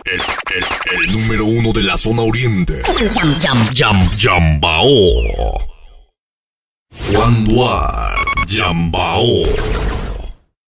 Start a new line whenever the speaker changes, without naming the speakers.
El número uno de la zona oriente. Yambao. Juan Duarte, Yambao.